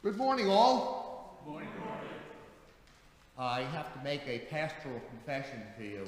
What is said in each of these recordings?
Good morning, all. Good morning. I have to make a pastoral confession to you.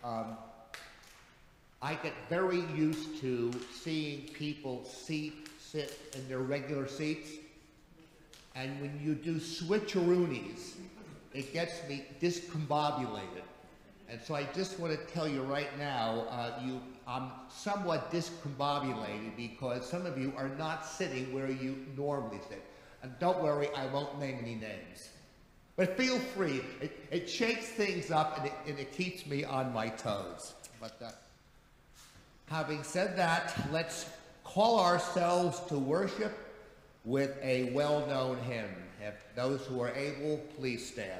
I get very used to seeing people sit in their regular seats, and when you do switcheroonies, it gets me discombobulated. And so I just want to tell you right now, I'm somewhat discombobulated because some of you are not sitting where you normally sit. And don't worry, I won't name any names. But feel free. It shakes things up and it keeps me on my toes. But having said that, let's call ourselves to worship with a well-known hymn. If those who are able, please stand.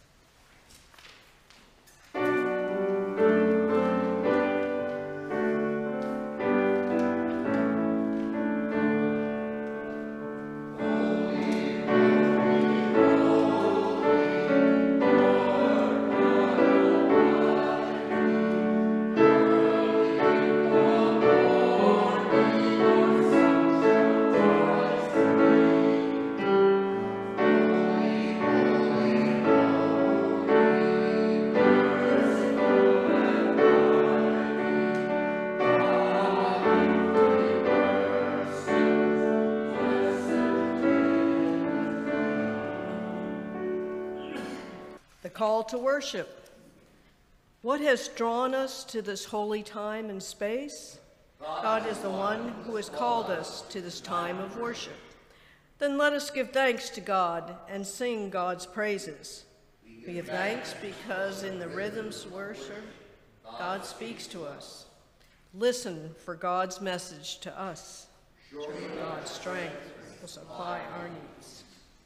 Call to worship. What has drawn us to this holy time and space? God is the one who has called us to this time of worship. Then let us give thanks to God and sing God's praises. We give thanks because in the rhythms of worship, God speaks to us. Listen for God's message to us. Surely God's strength will supply our needs.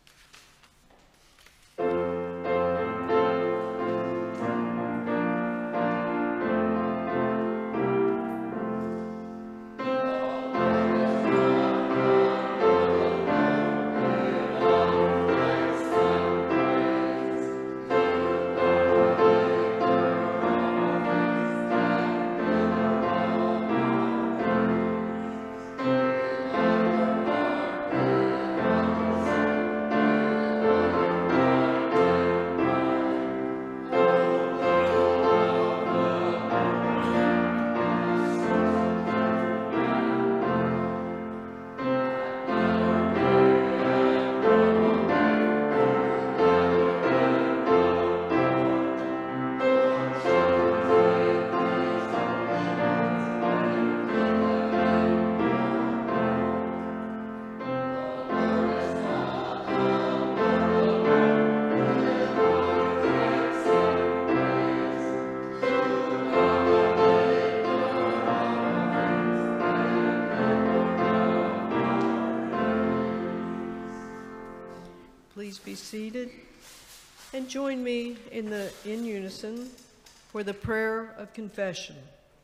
Please be seated and join me in unison for the prayer of confession.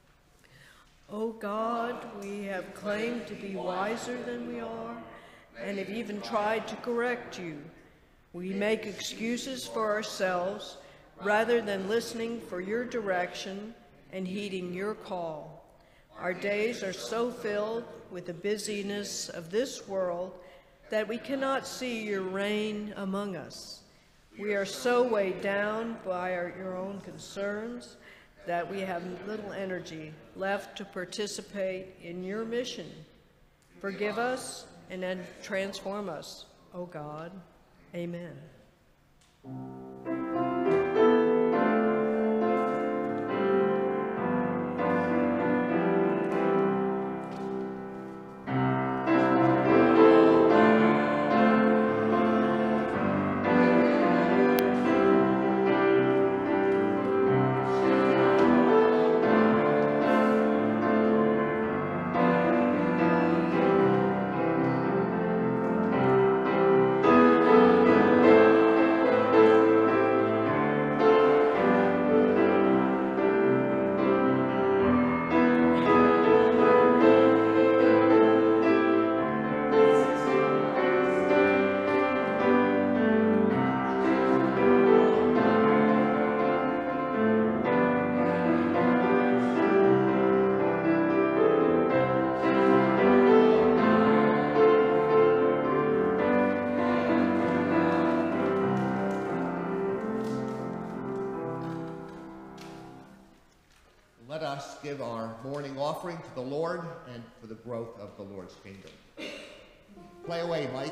O God, we have claimed to be wiser than we are and have even tried to correct you. We make excuses for ourselves rather than listening for your direction and heeding your call. Our days are so filled with the busyness of this world that we cannot see your reign among us. We are so weighed down by your own concerns that we have little energy left to participate in your mission. Forgive us and then transform us, O God. Amen. us give our morning offering to the Lord and for the growth of the Lord's kingdom. Play away, Mike.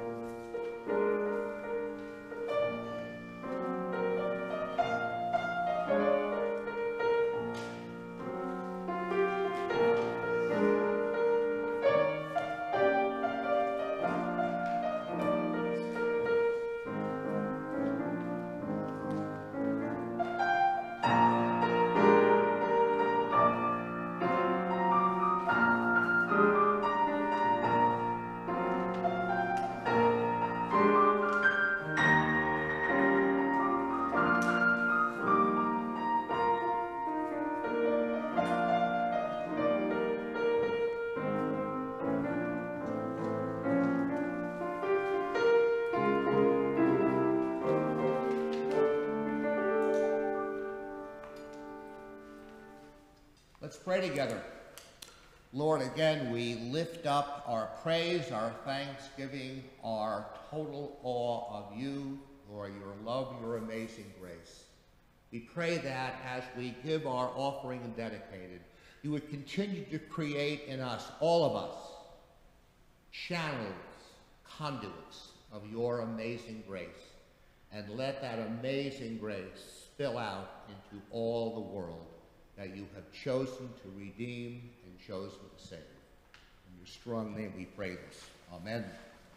Let's pray together. Lord, again, we lift up our praise, our thanksgiving, our total awe of you, for your love, your amazing grace. We pray that as we give our offering and dedicate it, you would continue to create in us, all of us, channels, conduits of your amazing grace, and let that amazing grace spill out into all the world that you have chosen to redeem and chosen to save. In your strong name we pray this. Amen.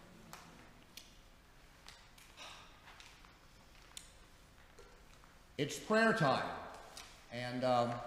It's prayer time, and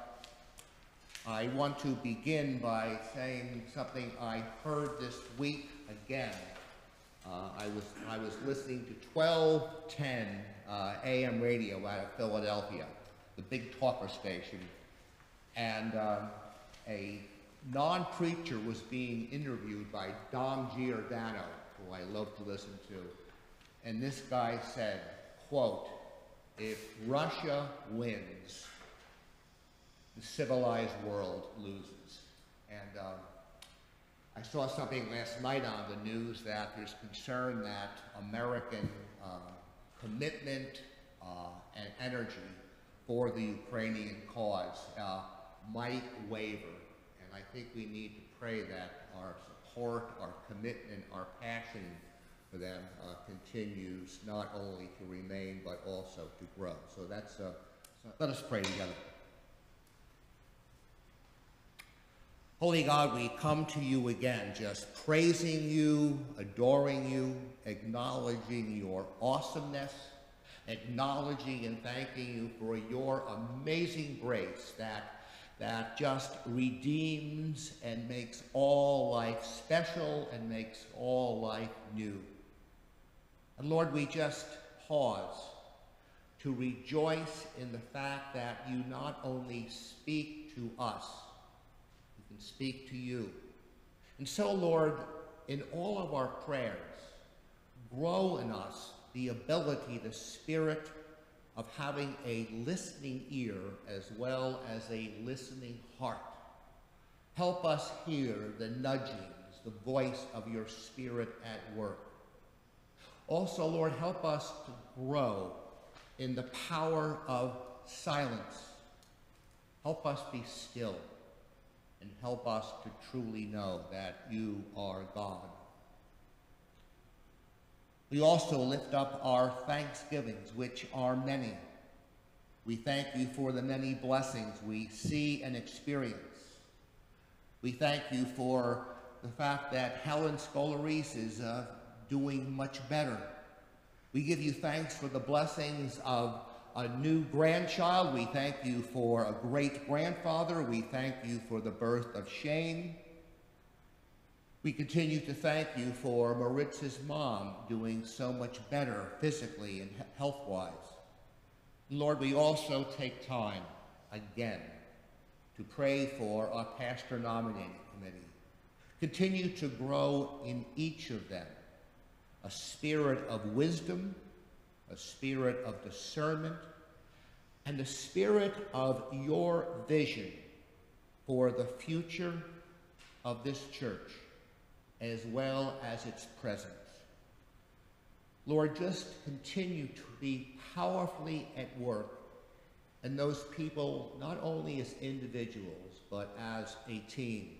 I want to begin by saying something I heard this week again. I was listening to 1210 AM radio out of Philadelphia, the big talker station. And a non-preacher was being interviewed by Dom Giordano, who I love to listen to. And this guy said, quote, "If Russia wins, the civilized world loses." And I saw something last night on the news that there's concern that American commitment and energy for the Ukrainian cause might waver. And I think we need to pray that our support, our commitment, our passion for them continues not only to remain but also to grow. So that's, let us pray together. Holy God, we come to you again, just praising you, adoring you, acknowledging your awesomeness, acknowledging and thanking you for your amazing grace that just redeems and makes all life special and makes all life new. And Lord, we just pause to rejoice in the fact that you not only speak to us, you can speak to you. And so, Lord, in all of our prayers, grow in us the ability, the spirit of having a listening ear as well as a listening heart. Help us hear the nudgings, the voice of your Spirit at work. Also, Lord, help us to grow in the power of silence. Help us be still and help us to truly know that you are God. We also lift up our thanksgivings, which are many. We thank you for the many blessings we see and experience. We thank you for the fact that Helen Scolarise is doing much better. We give you thanks for the blessings of a new grandchild. We thank you for a great-grandfather. We thank you for the birth of Shane. We continue to thank you for Maritz's mom doing so much better physically and health-wise. Lord, we also take time again to pray for our pastor nominating committee. Continue to grow in each of them a spirit of wisdom, a spirit of discernment, and a spirit of your vision for the future of this church, as well as its present. Lord, just continue to be powerfully at work and those people not only as individuals, but as a team.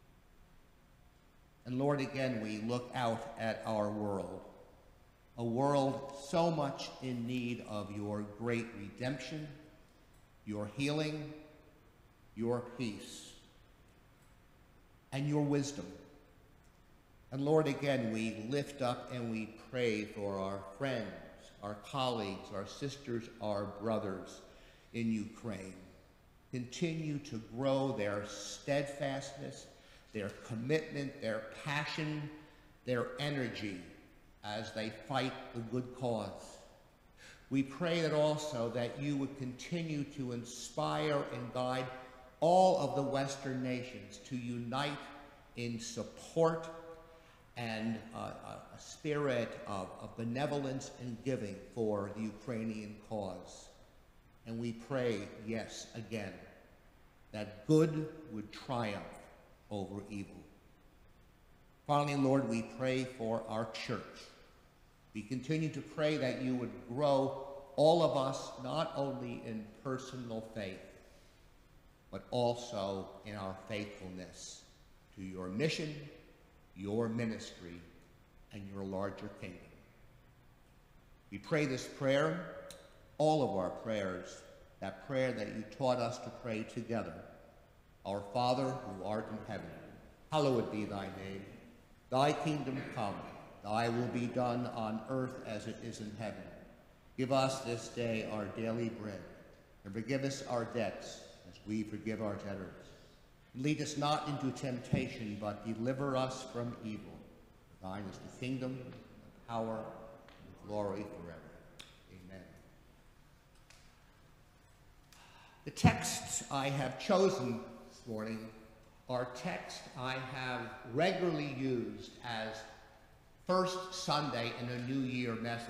And Lord, again, we look out at our world, a world so much in need of your great redemption, your healing, your peace, and your wisdom. And Lord, again, we lift up and we pray for our friends, our colleagues, our sisters, our brothers in Ukraine. Continue to grow their steadfastness, their commitment, their passion, their energy as they fight the good cause. We pray that also that you would continue to inspire and guide all of the Western nations to unite in support and a spirit of benevolence and giving for the Ukrainian cause. And we pray, yes, again, that good would triumph over evil. Finally, Lord, we pray for our church. We continue to pray that you would grow all of us, not only in personal faith, but also in our faithfulness to your mission, your ministry, and your larger kingdom. We pray this prayer, all of our prayers, that prayer that you taught us to pray together. Our Father, who art in heaven, hallowed be thy name. Thy kingdom come, thy will be done on earth as it is in heaven. Give us this day our daily bread, and forgive us our debts as we forgive our debtors. Lead us not into temptation, but deliver us from evil. Thine is the kingdom, the power, and the glory forever. Amen. The texts I have chosen this morning are texts I have regularly used as first Sunday in a New Year message.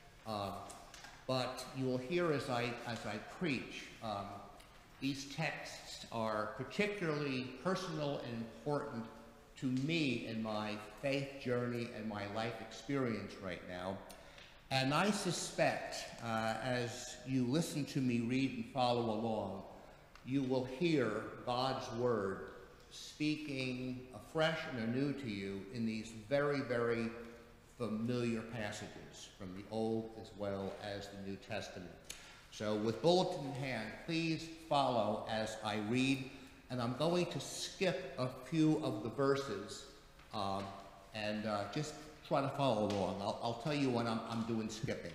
But you will hear as I preach, these texts are particularly personal and important to me in my faith journey and my life experience right now. And I suspect, as you listen to me read and follow along, you will hear God's word speaking afresh and anew to you in these very, very familiar passages from the Old as well as the New Testament. So with bulletin in hand, please follow as I read, and I'm going to skip a few of the verses and just try to follow along. I'll tell you when I'm doing skipping.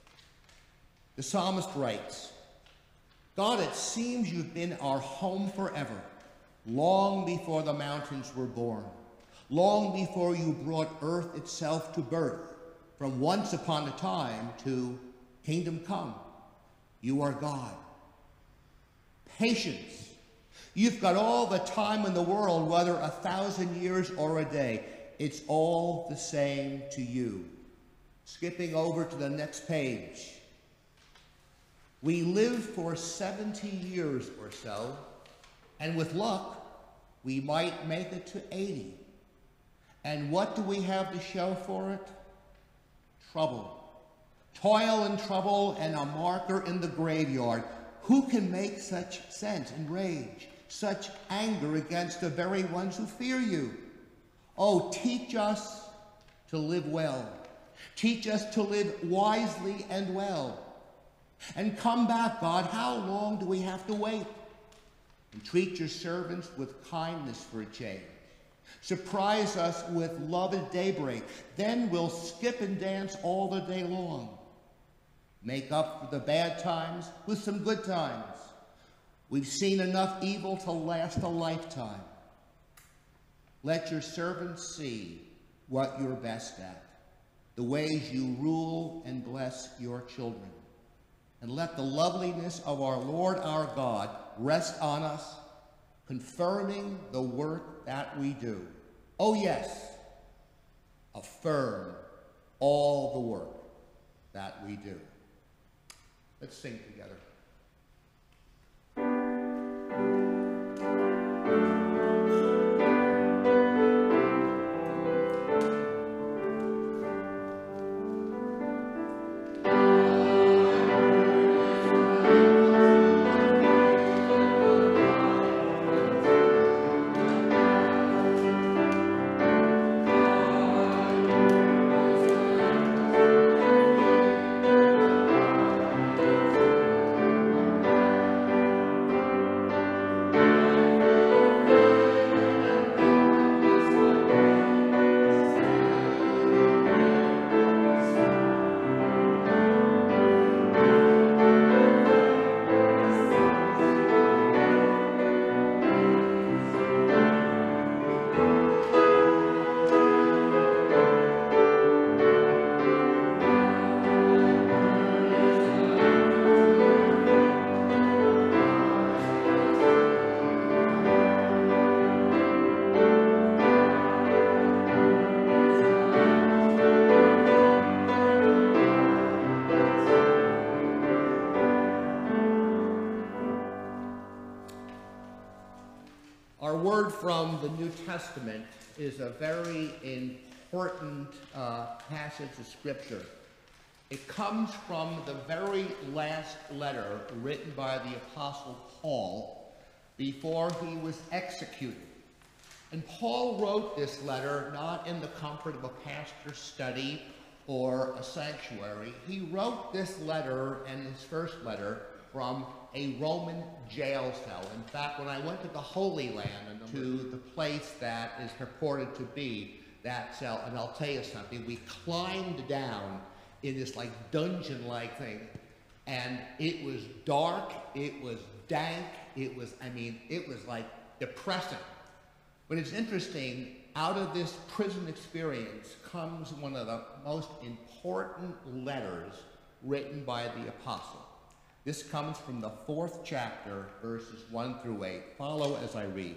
The psalmist writes, God, it seems you've been our home forever, long before the mountains were born, long before you brought earth itself to birth, from once upon a time to kingdom come. You are God. Patience. You've got all the time in the world, whether 1,000 years or a day. It's all the same to you. Skipping over to the next page. We live for 70 years or so, and with luck, we might make it to 80. And what do we have to show for it? Trouble. Toil and trouble and a marker in the graveyard. Who can make such sense and rage, such anger against the very ones who fear you? Oh, teach us to live well. Teach us to live wisely and well. And come back, God. How long do we have to wait? And treat your servants with kindness for a change. Surprise us with love at daybreak. Then we'll skip and dance all the day long. Make up for the bad times with some good times. We've seen enough evil to last a lifetime. Let your servants see what you're best at, the ways you rule and bless your children. And let the loveliness of our Lord our God rest on us, confirming the work that we do. Oh yes, affirm all the work that we do. Let's sing together. Our word from the New Testament is a very important passage of Scripture. It comes from the very last letter written by the Apostle Paul before he was executed. And Paul wrote this letter not in the comfort of a pastor's study or a sanctuary. He wrote this letter and his first letter from a Roman jail cell. In fact, when I went to the Holy Land, to the place that is purported to be that cell, and I'll tell you something, we climbed down in this like dungeon-like thing, and it was dark, it was dank, it was like depressing. But it's interesting, out of this prison experience comes one of the most important letters written by the apostle. This comes from the 4th chapter, verses 1 through 8. Follow as I read.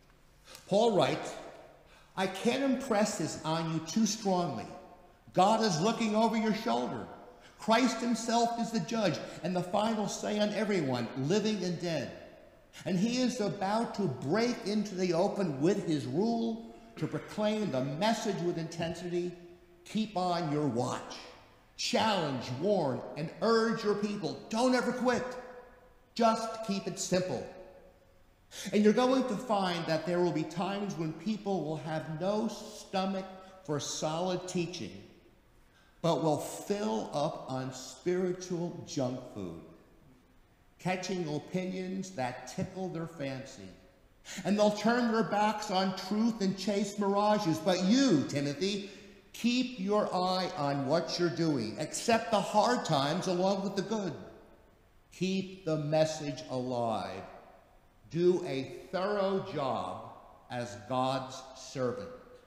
Paul writes, I can't impress this on you too strongly. God is looking over your shoulder. Christ himself is the judge and the final say on everyone, living and dead. And he is about to break into the open with his rule to proclaim the message with intensity. Keep on your watch. Challenge, warn, and urge your people. Don't ever quit. Just keep it simple. And you're going to find that there will be times when people will have no stomach for solid teaching, but will fill up on spiritual junk food, catching opinions that tickle their fancy. And they'll turn their backs on truth and chase mirages. But you, Timothy, keep your eye on what you're doing. Accept the hard times along with the good. Keep the message alive. Do a thorough job as God's servant.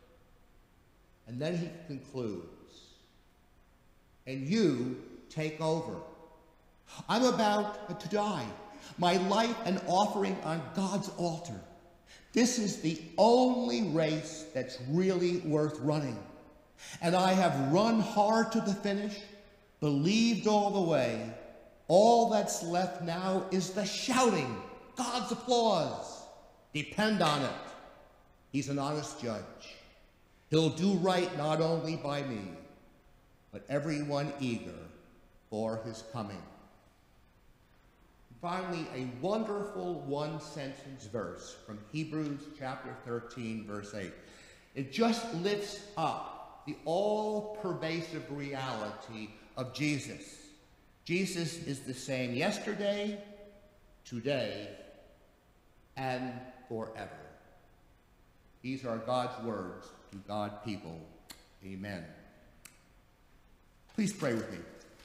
And then he concludes, and you take over. I'm about to die, my life an offering on God's altar. This is the only race that's really worth running. And I have run hard to the finish, believed all the way. All that's left now is the shouting, God's applause. Depend on it. He's an honest judge. He'll do right not only by me, but everyone eager for his coming. Finally, a wonderful one-sentence verse from Hebrews chapter 13, verse 8. It just lifts up the all-pervasive reality of Jesus. Jesus is the same yesterday, today, and forever. These are God's words to God's people. Amen. Please pray with me.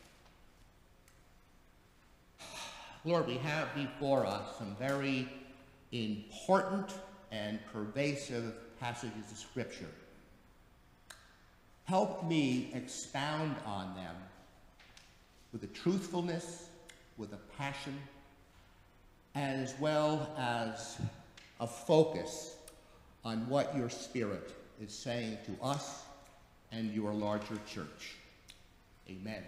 Lord, we have before us some very important and pervasive passages of Scripture. Help me expound on them with a truthfulness, with a passion, as well as a focus on what your Spirit is saying to us and your larger church. Amen.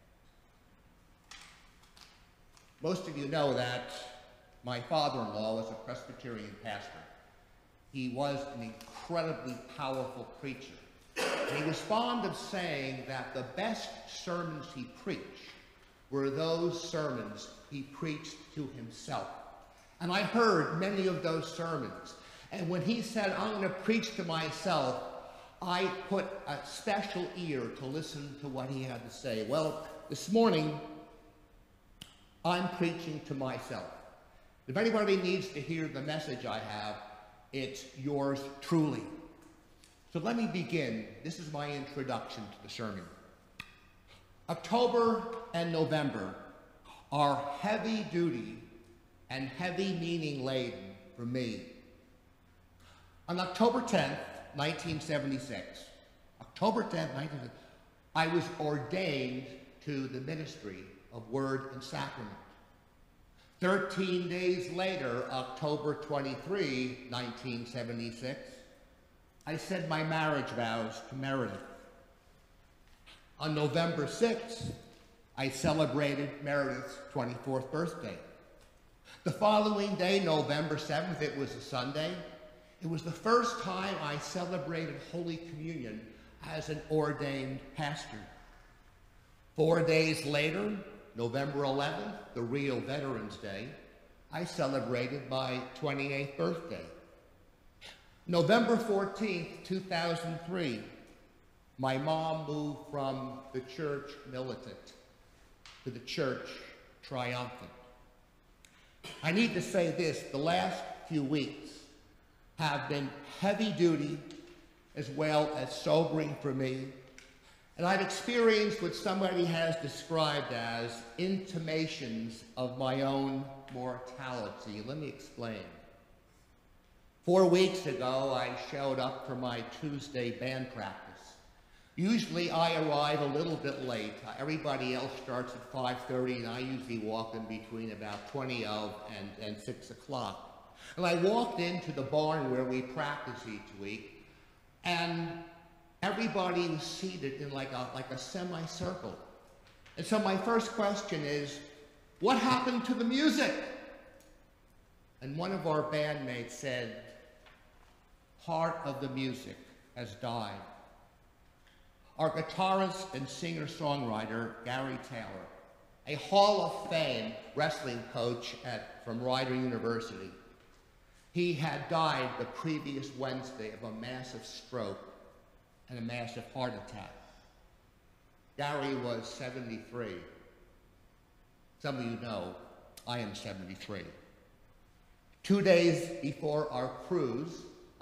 Most of you know that my father-in-law was a Presbyterian pastor. He was an incredibly powerful preacher. And he was fond of saying that the best sermons he preached were those sermons he preached to himself. And I heard many of those sermons. And when he said, I'm going to preach to myself, I put a special ear to listen to what he had to say. Well, this morning, I'm preaching to myself. If anybody needs to hear the message I have, it's yours truly. So let me begin. This is my introduction to the sermon. October and November are heavy duty and heavy meaning laden for me. On October 10th, 1976, I was ordained to the ministry of Word and Sacrament. 13 days later, October 23, 1976, I said my marriage vows to Meredith. On November 6th, I celebrated Meredith's 24th birthday. The following day, November 7th, it was a Sunday. It was the first time I celebrated Holy Communion as an ordained pastor. 4 days later, November 11th, the real Veterans Day, I celebrated my 28th birthday. November 14th, 2003, my mom moved from the church militant to the church triumphant. I need to say this, the last few weeks have been heavy duty as well as sobering for me. And I've experienced what somebody has described as intimations of my own mortality. Let me explain. 4 weeks ago, I showed up for my Tuesday band practice. Usually I arrive a little bit late. Everybody else starts at 5:30, and I usually walk in between about 20 of and 6 o'clock. And I walked into the barn where we practice each week, and everybody was seated in like a semicircle. And so my first question is, what happened to the music? And one of our bandmates said, part of the music has died. Our guitarist and singer-songwriter, Gary Taylor, a Hall of Fame wrestling coach from Rider University, he had died the previous Wednesday of a massive stroke and a massive heart attack. Gary was 73. Some of you know, I am 73. 2 days before our cruise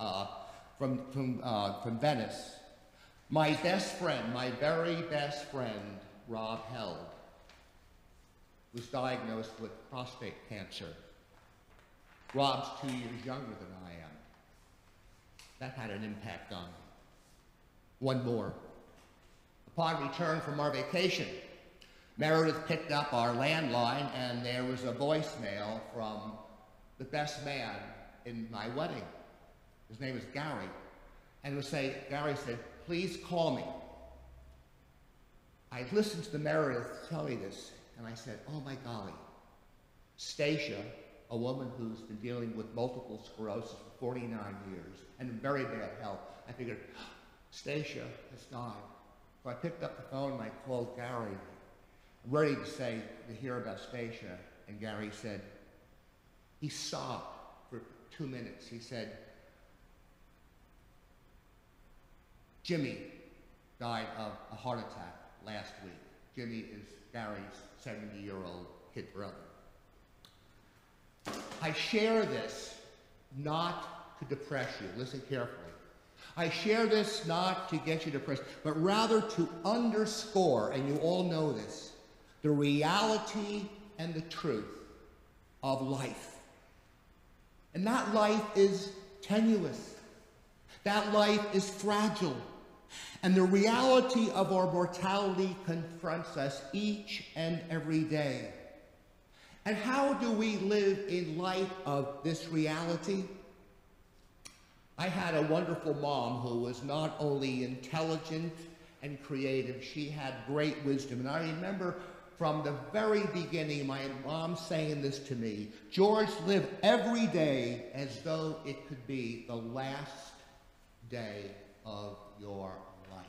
from Venice, my best friend, my very best friend, Rob Held, was diagnosed with prostate cancer. Rob's 2 years younger than I am. That had an impact on me. One more. Upon return from our vacation, Meredith picked up our landline, and there was a voicemail from the best man in my wedding. His name is Gary. And Gary said, please call me. I listened to Meredith tell me this, and I said, oh my golly. Stacia, a woman who's been dealing with multiple sclerosis for 49 years and in very bad health, I figured, Stacia has died. So I picked up the phone and I called Gary, ready to hear about Stacia, and Gary said, he sobbed for 2 minutes. He said, Jimmy died of a heart attack last week. Jimmy is Gary's 70-year-old kid brother. I share this not to depress you. Listen carefully. I share this not to get you depressed, but rather to underscore, and you all know this, the reality and the truth of life. And that life is tenuous. That life is fragile. And the reality of our mortality confronts us each and every day. And how do we live in light of this reality? I had a wonderful mom who was not only intelligent and creative, she had great wisdom. And I remember from the very beginning, my mom saying this to me, George, live every day as though it could be the last day of your life.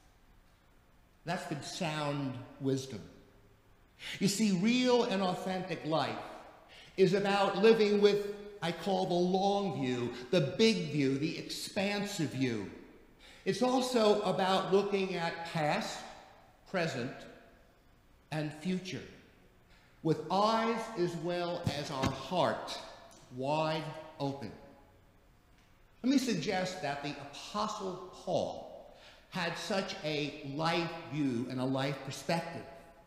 That's been sound wisdom. You see, real and authentic life is about living with, I call the long view, the big view, the expansive view. It's also about looking at past, present, and future, with eyes as well as our heart wide open. Let me suggest that the Apostle Paul had such a life view and a life perspective.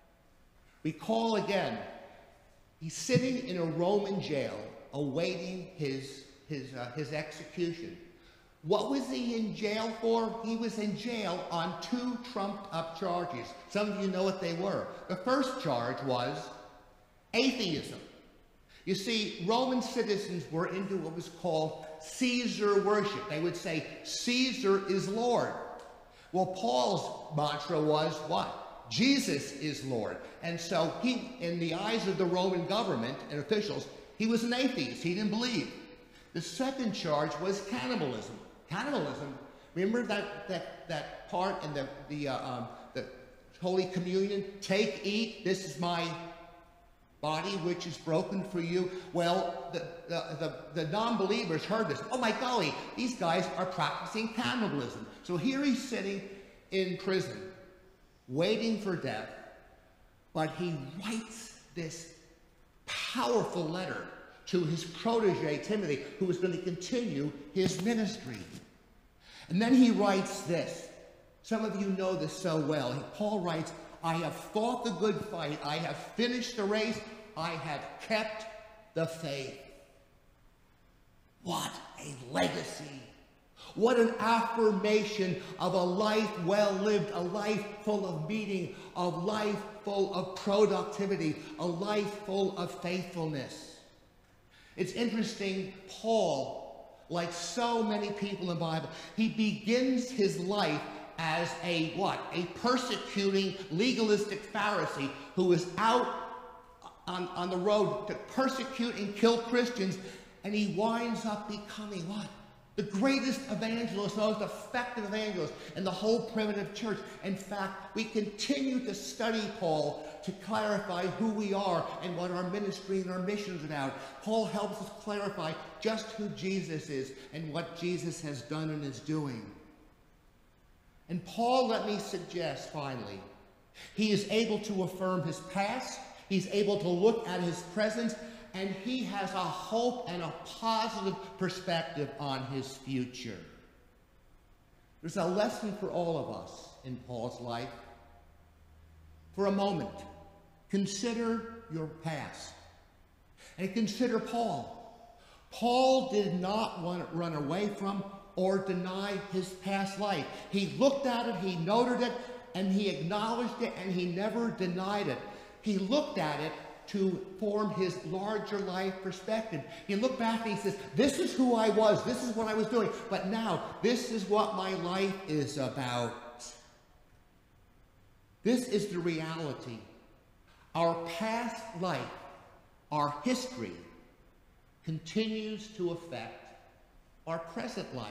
Recall again, he's sitting in a Roman jail awaiting his execution. What was he in jail for? He was in jail on 2 trumped-up charges. Some of you know what they were. The first charge was atheism. You see, Roman citizens were into what was called Caesar worship. They would say, Caesar is Lord. Well, Paul's mantra was what? Jesus is Lord. And so he, in the eyes of the Roman government and officials, He was an atheist. He didn't believe. The second charge was cannibalism. Cannibalism, remember that part in the Holy Communion? Take, eat, this is my body which is broken for you. Well, the non-believers heard this. Oh my golly, these guys are practicing cannibalism. So here he's sitting in prison, waiting for death, but he writes this powerful letter to his protege, Timothy, who is going to continue his ministry. And then he writes this. Some of you know this so well. Paul writes, I have fought the good fight. I have finished the race. I have kept the faith. What a legacy. What an affirmation of a life well lived, a life full of meaning, a life full of productivity, a life full of faithfulness. It's interesting, Paul, like so many people in the Bible, he begins his life as a what? A persecuting, legalistic Pharisee who is out on the road to persecute and kill Christians, and he winds up becoming what? The greatest evangelist, most effective evangelist in the whole primitive church. In fact, we continue to study Paul to clarify who we are and what our ministry and our mission is about. Paul helps us clarify just who Jesus is and what Jesus has done and is doing. And Paul, let me suggest finally, he is able to affirm his past, he's able to look at his present, and he has a hope and a positive perspective on his future. There's a lesson for all of us in Paul's life. For a moment, consider your past. And consider Paul. Paul did not want to run away from or deny his past life. He looked at it, he noted it, and he acknowledged it, and he never denied it. He looked at it to form his larger life perspective. He looked back and he says, this is who I was, this is what I was doing, but now this is what my life is about. This is the reality. Our past life, our history, continues to affect our present life.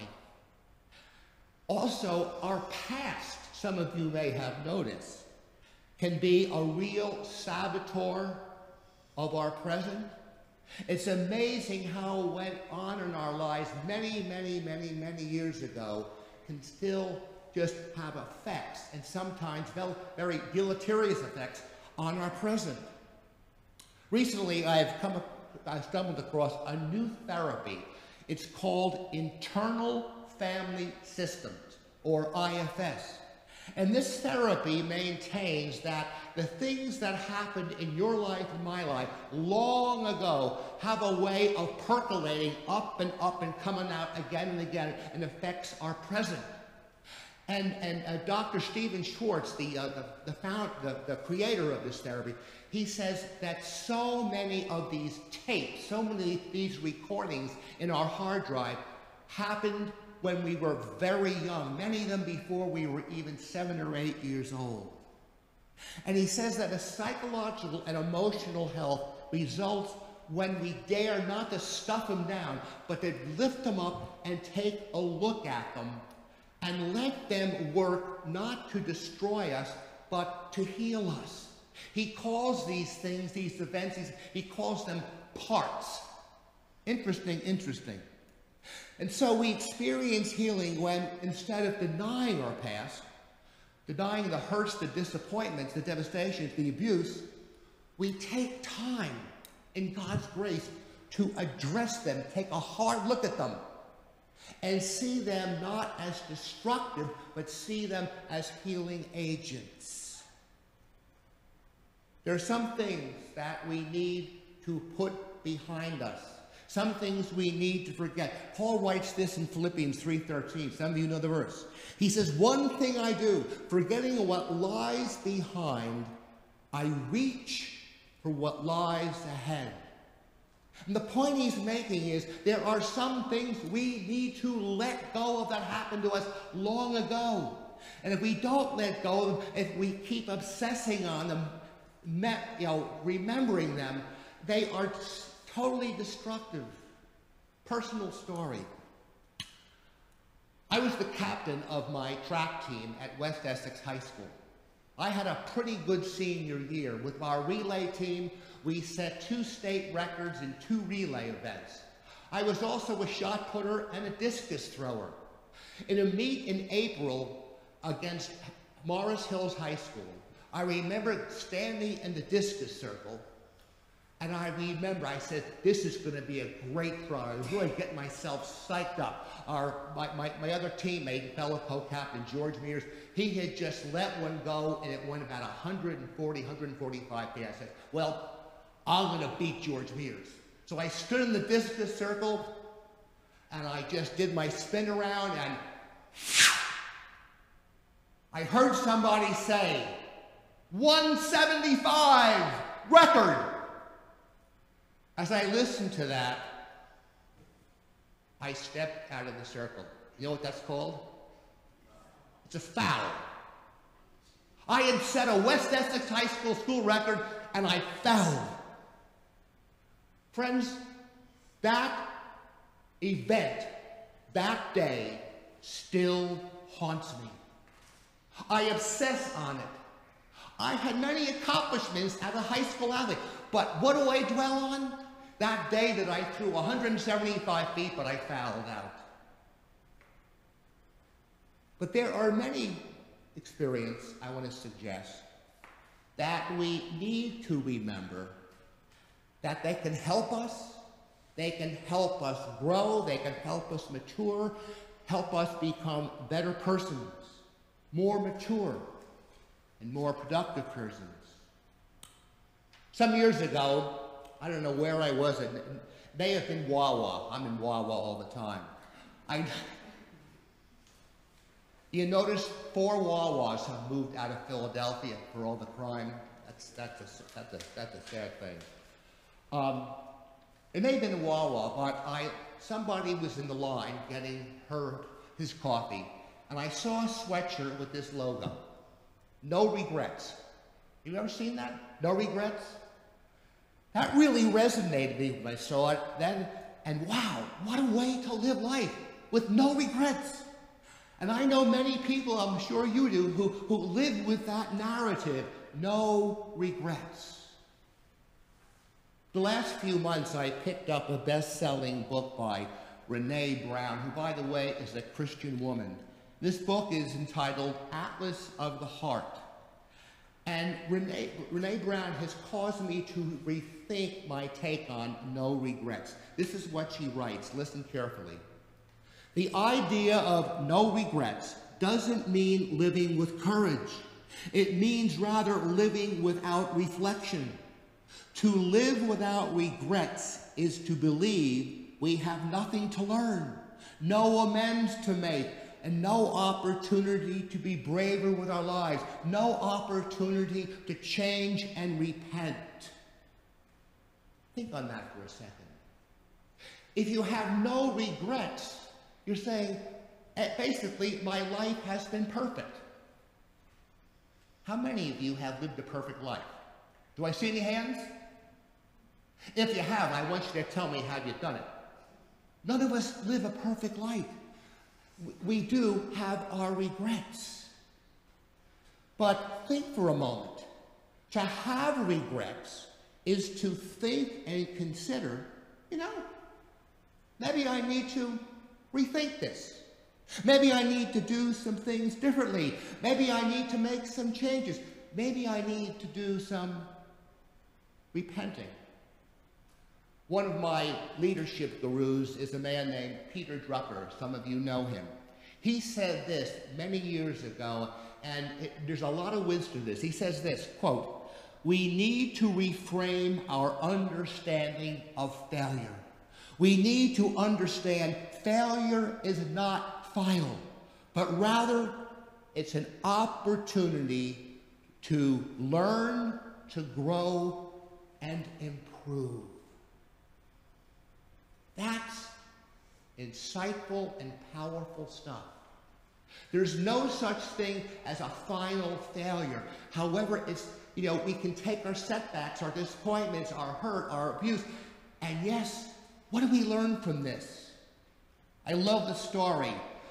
Also, our past, some of you may have noticed, can be a real saboteur of our present. It's amazing how it went on in our lives many, many, many, many years ago can still just have effects, and sometimes very deleterious effects on our present. Recently, I stumbled across a new therapy. It's called Internal Family Systems, or IFS. And this therapy maintains that the things that happened in your life and my life long ago have a way of percolating up and coming out again and again, and affects our present. And Dr. Stephen Schwartz, the creator of this therapy, he says that so many of these tapes, so many of these recordings in our hard drive happened when we were very young, many of them before we were even 7 or 8 years old. And he says that a psychological and emotional health results when we dare not to stuff them down, but to lift them up and take a look at them and let them work not to destroy us, but to heal us. He calls these things, these events, he calls them parts. Interesting. And so we experience healing when, instead of denying our past, denying the hurts, the disappointments, the devastations, the abuse, we take time in God's grace to address them, take a hard look at them, and see them not as destructive, but see them as healing agents. There are some things that we need to put behind us. Some things we need to forget. Paul writes this in Philippians 3:13. Some of you know the verse. He says, one thing I do, forgetting what lies behind, I reach for what lies ahead. And the point he's making is there are some things we need to let go of that happened to us long ago. And if we don't let go of them, if we keep obsessing on them, remembering them, they are totally destructive. Personal story. I was the captain of my track team at West Essex High School. I had a pretty good senior year. With our relay team, we set 2 state records in 2 relay events. I was also a shot putter and a discus thrower. In a meet in April against Morris Hills High School, I remember standing in the discus circle, and I remember I said, this is going to be a great throw. I was really getting myself psyched up. My other teammate, fellow co-captain, George Mears, he had just let one go, and it went about 140, 145 feet. I said, well, I'm going to beat George Mears. So I stood in the discus circle, and I just did my spin around, and I heard somebody say, 175 record. As I listened to that, I stepped out of the circle. You know what that's called? It's a foul. I had set a West Essex High School record, and I fouled. Friends, that event, that day, still haunts me. I obsess on it. I had many accomplishments as a high school athlete, but what do I dwell on? That day that I threw 175 feet, but I fouled out. But there are many experiences I want to suggest that we need to remember that they can help us grow, they can help us mature, help us become better persons, more mature, and more productive persons. Some years ago, I don't know where I was, it may have been Wawa. I'm in Wawa all the time. You notice 4 Wawas have moved out of Philadelphia for all the crime. That's a sad thing. It may have been a Wawa, but somebody was in the line getting his coffee, and I saw a sweatshirt with this logo. No regrets. You ever seen that? No regrets? That really resonated with me when I saw it then, and wow, what a way to live life, with no regrets. And I know many people, I'm sure you do, who live with that narrative, no regrets. The last few months I picked up a best-selling book by Renee Brown, who by the way is a Christian woman. This book is entitled Atlas of the Heart. And Renee Brown has caused me to rethink my take on no regrets. This is what she writes. Listen carefully. The idea of no regrets doesn't mean living with courage. It means rather living without reflection. To live without regrets is to believe we have nothing to learn, no amends to make, and no opportunity to be braver with our lives, no opportunity to change and repent. Think on that for a second. If you have no regrets, you're saying, basically, my life has been perfect. How many of you have lived a perfect life? Do I see any hands? If you have, I want you to tell me how you've done it. None of us live a perfect life. We do have our regrets. But think for a moment. To have regrets is to think and consider, maybe I need to rethink this. Maybe I need to do some things differently. Maybe I need to make some changes. Maybe I need to do some repenting. One of my leadership gurus is a man named Peter Drucker. Some of you know him. He said this many years ago, and there's a lot of wisdom to this. He says this, quote, "We need to reframe our understanding of failure. We need to understand failure is not final, but rather it's an opportunity to learn, to grow, and improve." That's insightful and powerful stuff. There's no such thing as a final failure. However, we can take our setbacks, our disappointments, our hurt, our abuse, And yes, what do we learn from this? I love the story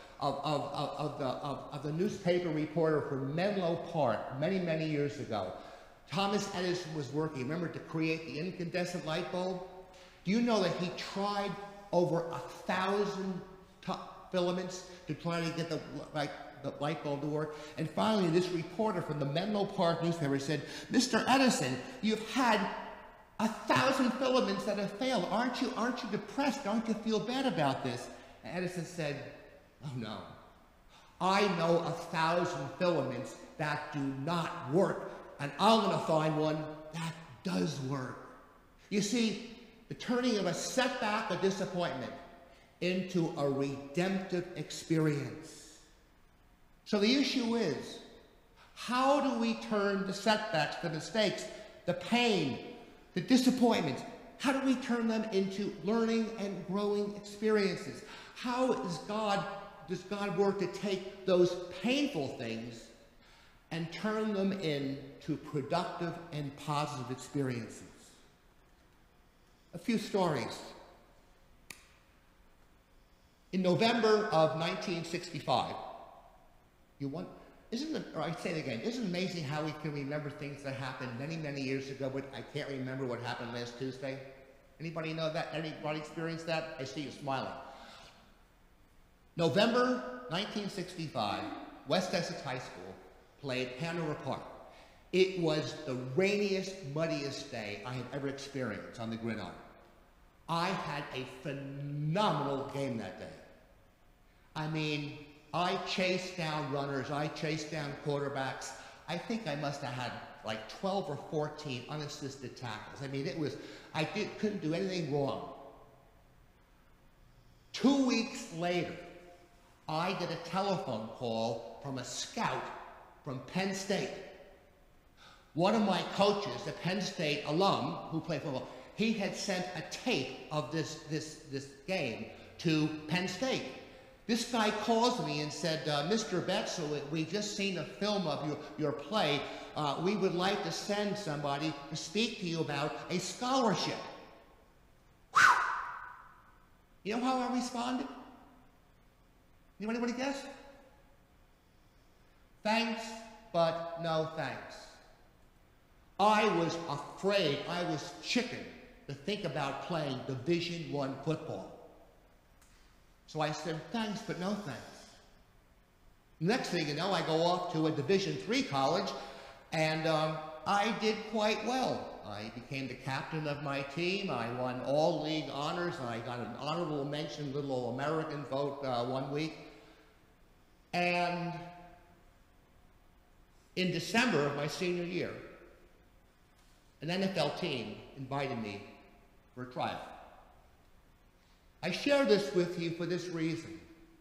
of the newspaper reporter from Menlo Park many, many years ago. Thomas Edison was working, remember, to create the incandescent light bulb? Do you know that he tried over 1,000 filaments to try to get the light bulb to work? And finally, this reporter from the Menlo Park newspaper said, "Mr. Edison, you've had 1,000 filaments that have failed. Aren't you depressed? Don't you feel bad about this?" And Edison said, "Oh no, I know 1,000 filaments that do not work, and I'm going to find one that does work." You see, the turning of a setback, a disappointment, into a redemptive experience. So the issue is, how do we turn the setbacks, the mistakes, the pain, the disappointments, how do we turn them into learning and growing experiences? How does God work to take those painful things and turn them into productive and positive experiences? A few stories. In November of 1965, isn't it amazing how we can remember things that happened many, many years ago, but I can't remember what happened last Tuesday? Anybody know that? Anybody experience that? I see you smiling. November 1965, West Essex High School played Hanover Park. It was the rainiest, muddiest day I had ever experienced on the gridiron. I had a phenomenal game that day. I mean, I chased down runners, I chased down quarterbacks. I think I must have had like 12 or 14 unassisted tackles. I mean, couldn't do anything wrong. 2 weeks later, I get a telephone call from a scout from Penn State. One of my coaches, a Penn State alum who played football, he had sent a tape of this game to Penn State. This guy calls me and said, "Mr. Betzel, we just seen a film of your play. We would like to send somebody to speak to you about a scholarship." Whew. You know how I responded? Anybody want to guess? Thanks, but no thanks. I was afraid, I was chicken to think about playing Division I football. So I said, thanks, but no thanks. Next thing you know, I go off to a Division III college, and I did quite well. I became the captain of my team. I won all league honors. I got an honorable mention, little American vote 1 week. And in December of my senior year, an NFL team invited me for a tryout. I share this with you for this reason.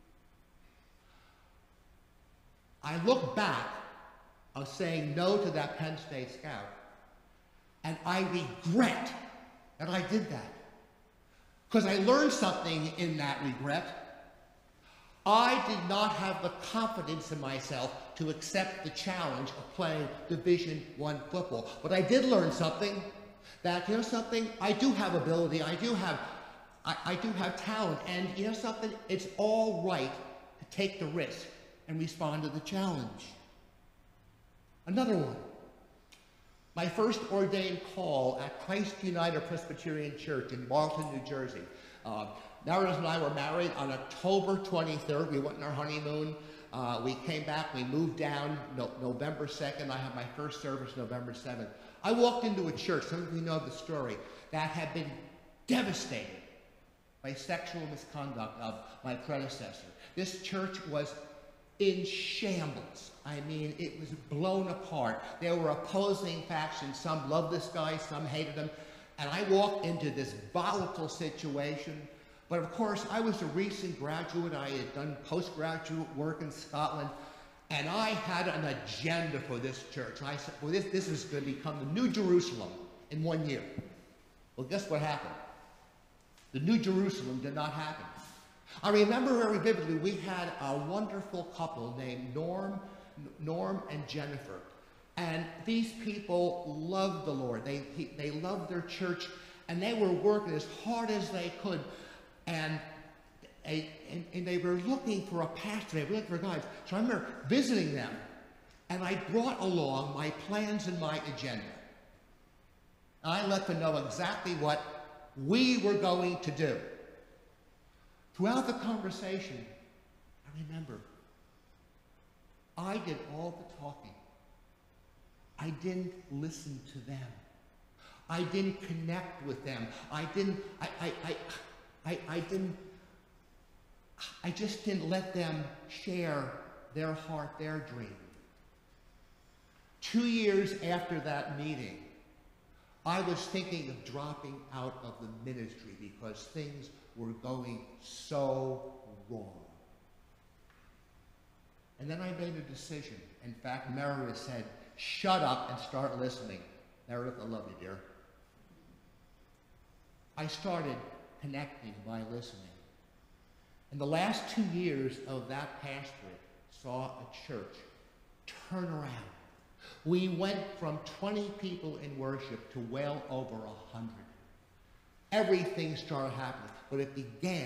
I look back of saying no to that Penn State scout, and I regret that I did that. Because I learned something in that regret. I did not have the confidence in myself to accept the challenge of playing Division I football. But I did learn something, that, you know something, I do have ability, I do have talent, and you know something, it's all right to take the risk and respond to the challenge. Another one. My first ordained call at Christ United Presbyterian Church in Marlton, New Jersey. Meredith and I were married on October 23rd. We went on our honeymoon. We came back. We moved down November 2nd. I had my first service November 7th. I walked into a church, some of you know the story, that had been devastated by sexual misconduct of my predecessor. This church was in shambles. I mean, it was blown apart. There were opposing factions. Some loved this guy, some hated him. And I walked into this volatile situation. But of course, I was a recent graduate. I had done postgraduate work in Scotland. And I had an agenda for this church. I said, well, this is going to become the New Jerusalem in 1 year. Well, guess what happened? The New Jerusalem did not happen. I remember very vividly, we had a wonderful couple named Norm and Jennifer. And these people loved the Lord. They loved their church, and they were working as hard as they could, and they were looking for a pastor, they were looking for guides. So I remember visiting them, and I brought along my plans and my agenda. I let them know exactly what we were going to do. Throughout the conversation, I remember, I did all the talking. I didn't listen to them. I didn't connect with them. I just didn't let them share their heart, their dream. 2 years after that meeting, I was thinking of dropping out of the ministry because things were going so wrong. And then I made a decision. In fact, Meredith said, "Shut up and start listening." Meredith, I love you, dear. I started connecting by listening. And the last 2 years of that pastorate saw a church turn around. We went from 20 people in worship to well over 100. Everything started happening, but it began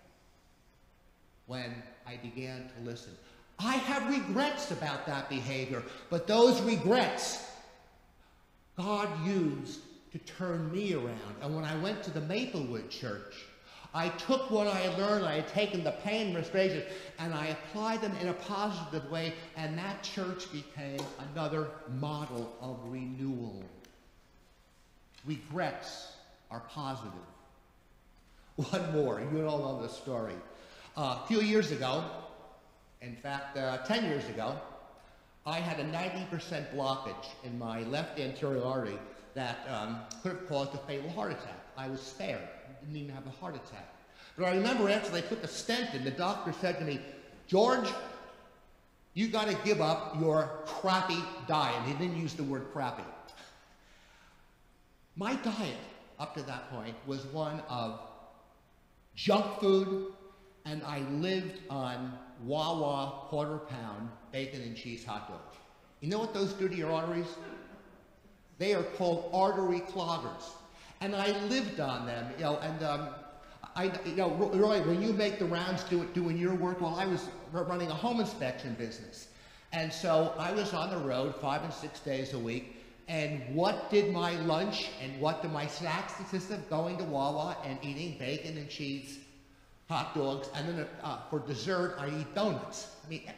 when I began to listen. I have regrets about that behavior, but those regrets God used to turn me around. And when I went to the Maplewood Church, I took what I had learned, I had taken the pain and frustration, and I applied them in a positive way, and that church became another model of renewal. Regrets are positive. One more, you all know this story. A few years ago, in fact, 10 years ago, I had a 90% blockage in my left anterior artery that could have caused a fatal heart attack. I was spared. Didn't even have a heart attack. But I remember after they put the stent in, the doctor said to me, "George, you got to give up your crappy diet." He didn't use the word crappy. My diet up to that point was one of junk food, and I lived on Wawa quarter-pound bacon and cheese hot dogs. You know what those do to your arteries? They are called artery cloggers. And I lived on them, you know, and really, when you make the rounds doing your work, well, I was running a home inspection business. And so I was on the road 5 and 6 days a week. And what did my lunch and what did my snacks consist of? Going to Wawa and eating bacon and cheese hot dogs. And then for dessert, I eat donuts. I mean,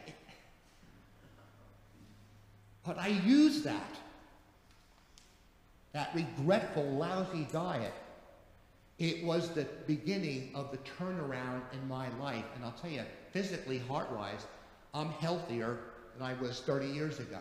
but I used that regretful, lousy diet. It was the beginning of the turnaround in my life. And I'll tell you, physically, heart-wise, I'm healthier than I was 30 years ago.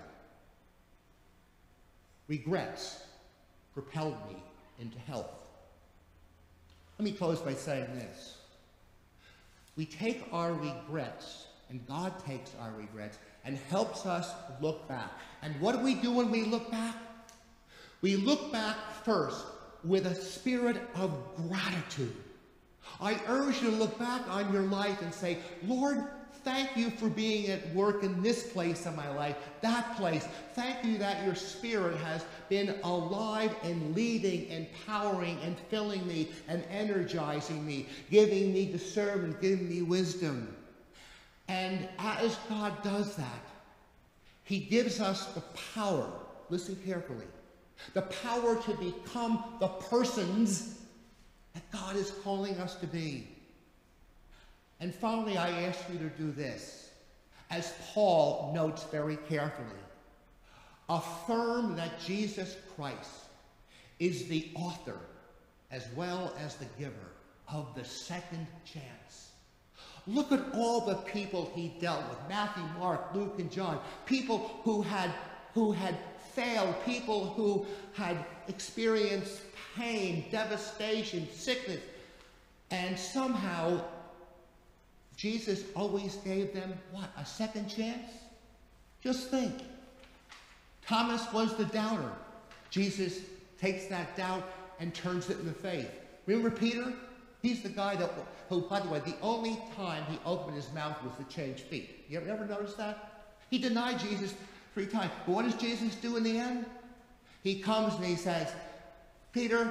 Regrets propelled me into health. Let me close by saying this. We take our regrets, and God takes our regrets, and helps us look back. And what do we do when we look back? We look back first with a spirit of gratitude. I urge you to look back on your life and say, "Lord, thank you for being at work in this place of my life, that place. Thank you that your spirit has been alive and leading, empowering and filling me and energizing me, giving me discernment, giving me wisdom." And as God does that, he gives us the power, listen carefully, the power to become the persons that God is calling us to be. And finally, I ask you to do this, as Paul notes very carefully. Affirm that Jesus Christ is the author as well as the giver of the second chance. Look at all the people he dealt with, Matthew, Mark, Luke, and John, people who had failed, people who had experienced pain, devastation, sickness, and somehow Jesus always gave them, what, a second chance? Just think. Thomas was the doubter. Jesus takes that doubt and turns it into faith. Remember Peter? He's the guy who, by the way, the only time he opened his mouth was to change feet. You ever notice that? He denied Jesus 3 times. But what does Jesus do in the end? He comes and he says, "Peter,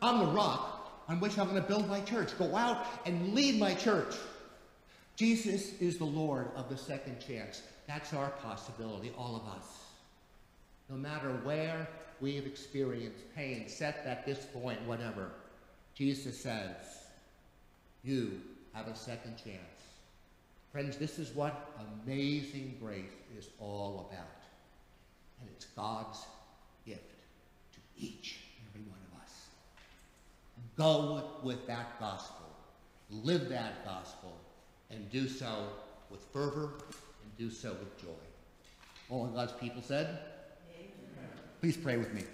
I'm the rock on which I'm going to build my church. Go out and lead my church. Jesus is the Lord of the second chance. That's our possibility, all of us. No matter where we have experienced pain, set at this point, whatever, Jesus says, you have a second chance. Friends, this is what amazing grace is all about. And it's God's gift to each and every one of us. Go with that gospel. Live that gospel. And do so with fervor and do so with joy. All of God's people said? Amen. Please pray with me.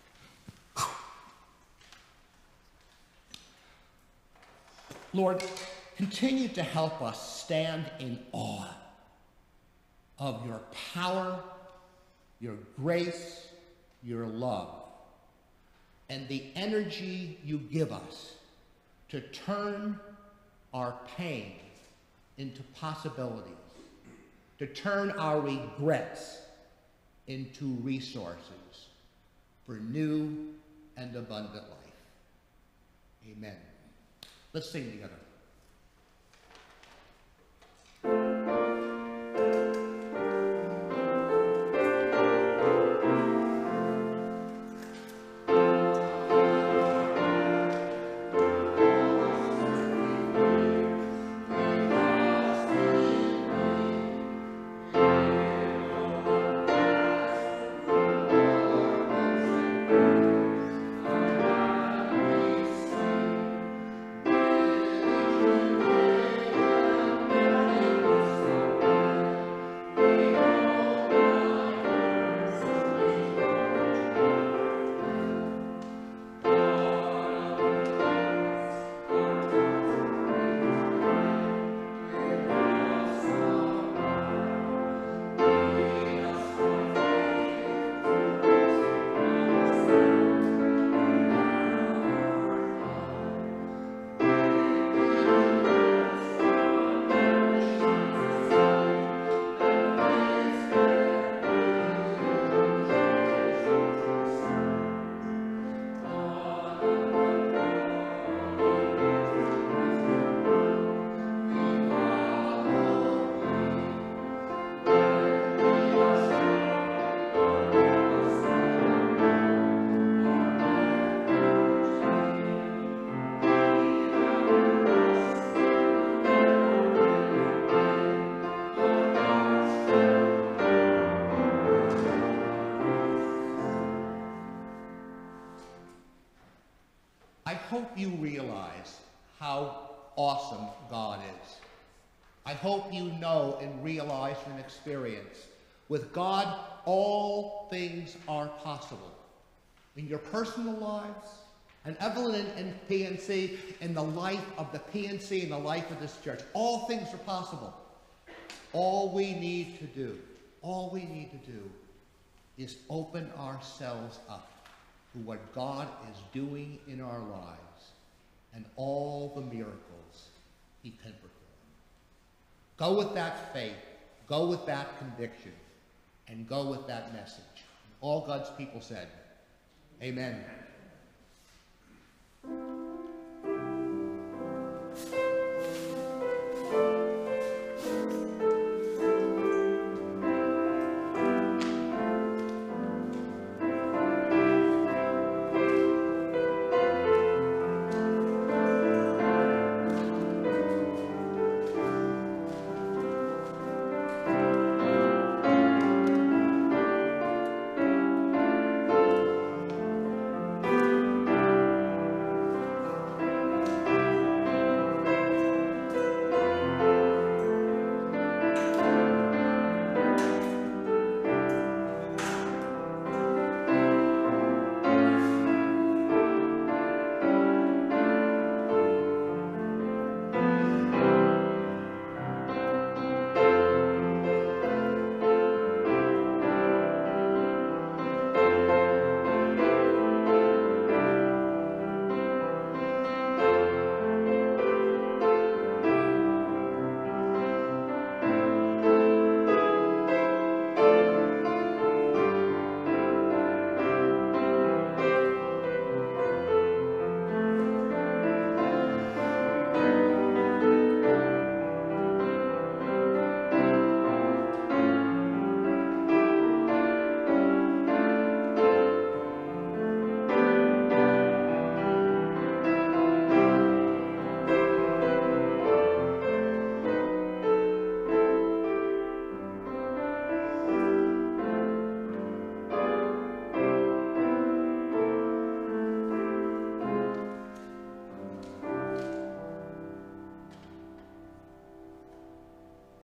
Lord, continue to help us stand in awe of your power, your grace, your love, and the energy you give us to turn our pain into possibilities, to turn our regrets into resources for new and abundant life. Amen. Let's sing together. I hope you realize how awesome God is. I hope you know and realize and experience, with God, all things are possible. In your personal lives, and Evelyn and PNC, in the life of the PNC, in the life of this church, all things are possible. All we need to do is open ourselves up to what God is doing in our lives and all the miracles he can perform. Go with that faith, go with that conviction, and go with that message. All God's people said, amen.